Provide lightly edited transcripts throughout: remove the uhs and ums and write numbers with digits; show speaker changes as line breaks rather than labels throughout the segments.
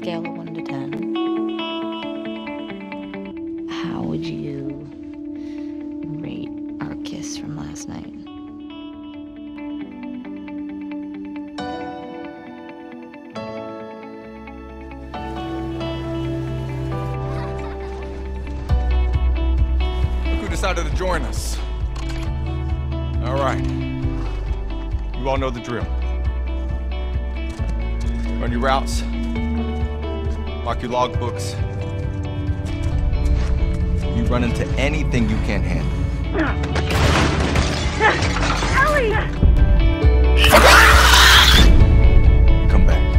scale of 1 to 10, how would you rate our kiss from last night?
Look who decided to join us. All right. You all know the drill. Run your routes. Mark your logbooks. You run into anything you can't handle.
Ellie!
You come back.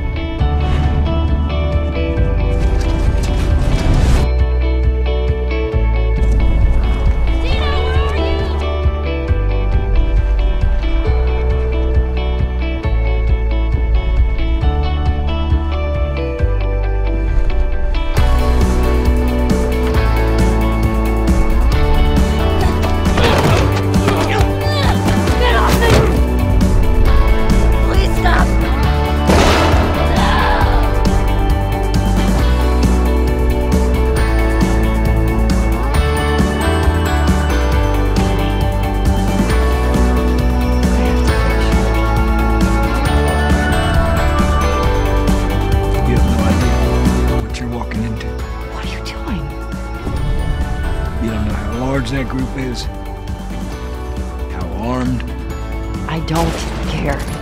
You don't know how large that group is, how armed.
I don't care.